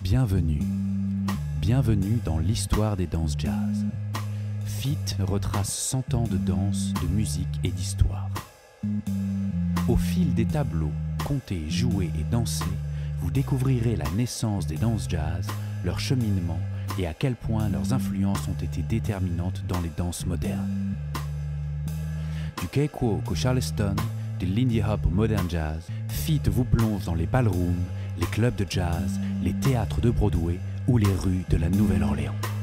Bienvenue. Bienvenue dans l'histoire des danses jazz. FIT retrace 100 ans de danse, de musique et d'histoire. Au fil des tableaux, comptés, joués et dansés, vous découvrirez la naissance des danses jazz, leur cheminement et à quel point leurs influences ont été déterminantes dans les danses modernes. Du cakewalk au charleston, de l'indie hop au modern jazz, FIT vous plonge dans les ballrooms, les clubs de jazz, les théâtres de Broadway ou les rues de la Nouvelle-Orléans.